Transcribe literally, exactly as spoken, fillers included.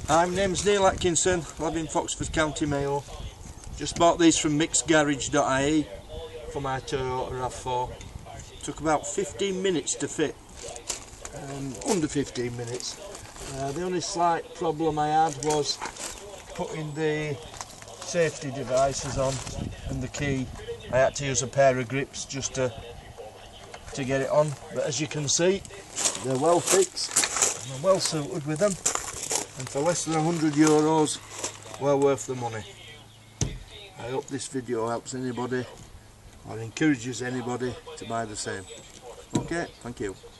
Hi, my name's Neil Atkinson, live in Foxford, County Mayo. Just bought these from Micks Garage dot I E for my Toyota Rav four. Took about fifteen minutes to fit, um, under fifteen minutes. Uh, the only slight problem I had was putting the safety devices on and the key. I had to use a pair of grips just to, to get it on, but as you can see, they're well fixed and I'm well suited with them. And for less than a hundred euros, well worth the money. I hope this video helps anybody or encourages anybody to buy the same. Okay, thank you.